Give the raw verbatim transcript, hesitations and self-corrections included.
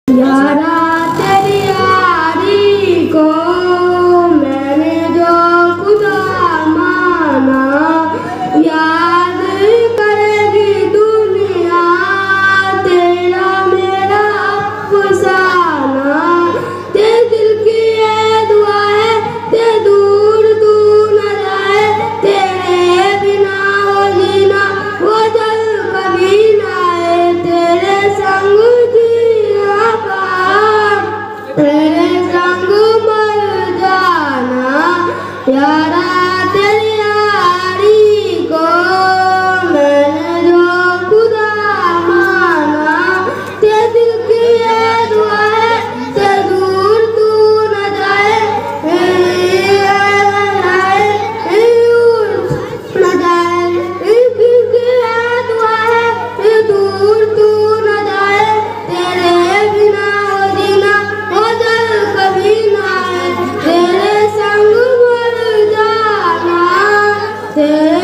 यारा तेरी यारी को मैंने जो खुदा माना, याद करेगी दुनिया तेरा मेरा अफसाना। तेरे दिल की ये दुआ है ते दूर तू न जाए, तेरे बिना वो जीना वो जल कभी ना आए। तेरे संग जीना पार, तेरे संग मर जाना। यारा तेरी यारी को मैंने जो खुदा माना, तेरे दिल की ये दुआ है ते दूर तू न जाए, न जाए न जाए। दिल की ये दुआ है ते दूर तू न जाए, तेरे बिना वो जीना वो जल कभी ना आए। तेरे संग मर जाना, तेरे